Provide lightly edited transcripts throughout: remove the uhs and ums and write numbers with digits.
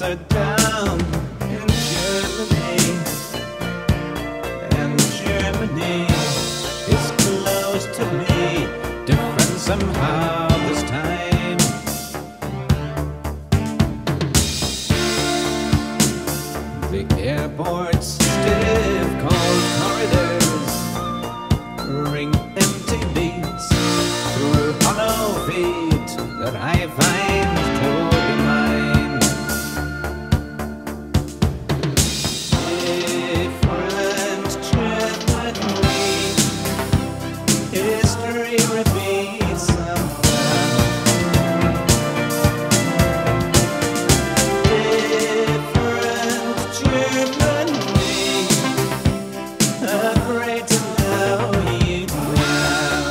are down in Germany, and Germany is close to me, different somehow this time. The airport's stiff, cold corridors ring empty beats through hollow feet that I find to be mine. Different Germany, history repeats somehow. Different Germany, afraid to know you now.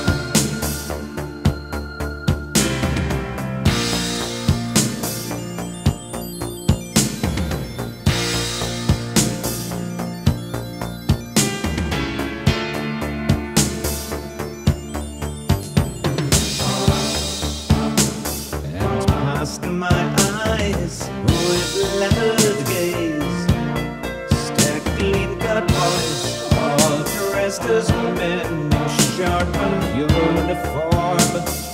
And past my eyes with leveled gaze stare clean-cut boys, all dressed as men in sharpened uniform.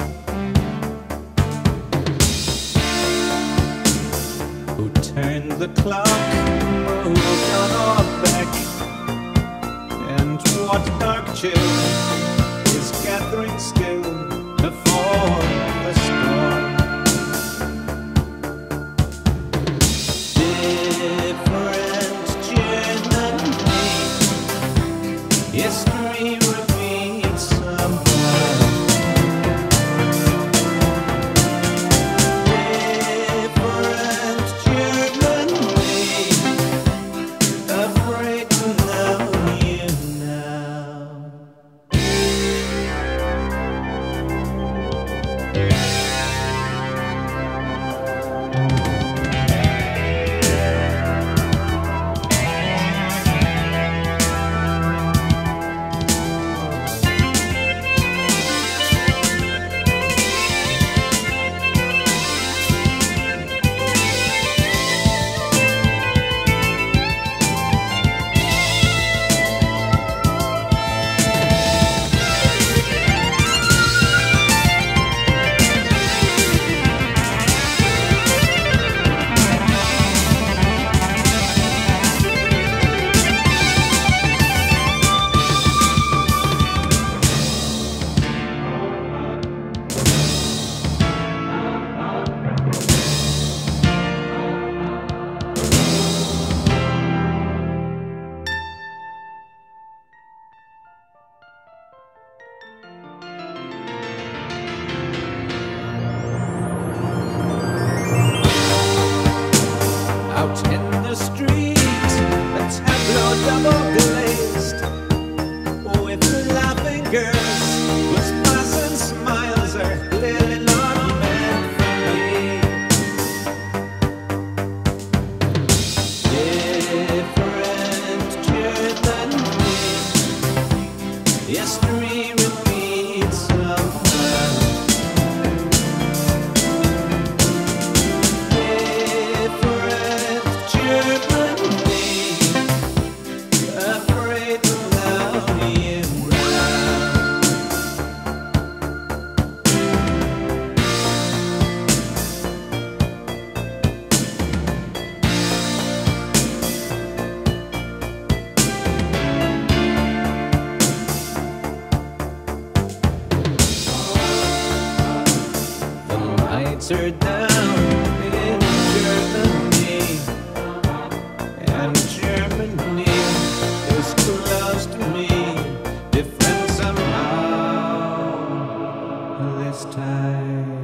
Who turned the clock, moved on our back, and what dark chill is gathering still before the storm. Different Germany, history repeats somehow. Different Germany, afraid to know you now. Out in the street, a tableau double glazed, with laughing girls whose passing smiles are clearly not meant for me. Different Germany, history repeats somehow. Different Germany, afraid to know you now. The lights are down in Germany, and Germany is close to me, different somehow this time.